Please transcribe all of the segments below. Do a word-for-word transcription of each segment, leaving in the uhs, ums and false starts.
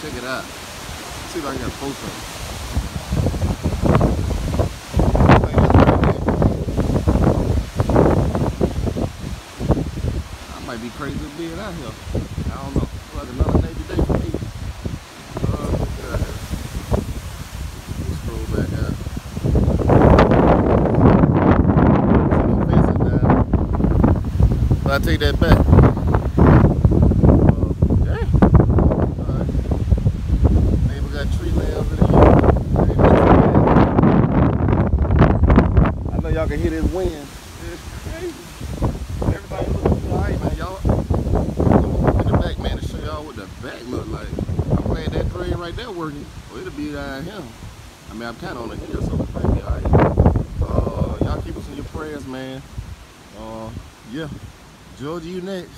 Check it out. Let's see if I can get a post of it. I might be crazy to being out here. I don't know. It's like another Navy day for me. Uh, get out here. Let's scroll back out. See no fences down. So I take that back. Y'all can hear this wind. It's crazy. Everything looks alright, man. Y'all, I'm gonna look in the back, man, to show y'all what the back look like. I'm glad that drain right there working. Well, it'll be down here. I mean, I'm kind of on the hill, so it might be alright. Uh, y'all keep us in your prayers, man. Uh, yeah. Georgia, you next.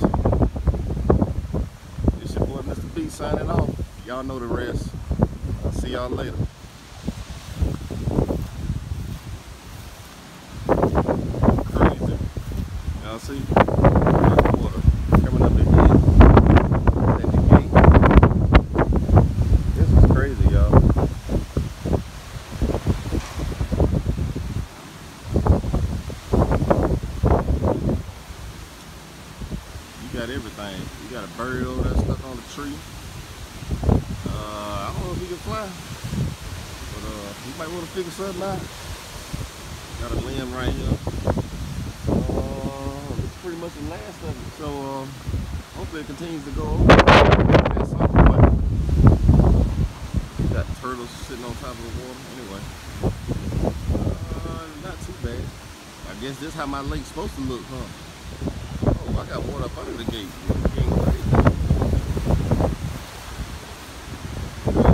It's your boy, Mister B, signing off. Y'all know the rest. I'll see y'all later. Y'all see? Water coming up the hill at the gate. This is crazy, y'all. You got everything. You got a bird over there stuck on the tree. Uh, I don't know if he can fly, but uh, you might want to figure something out. Got a limb right here. Pretty much the last of it, so uh, hopefully it continues to go over at some point. Got turtles sitting on top of the water. Anyway, uh, not too bad. I guess this is how my lake's supposed to look, huh? Oh, I got water up under the gate. It's getting crazy.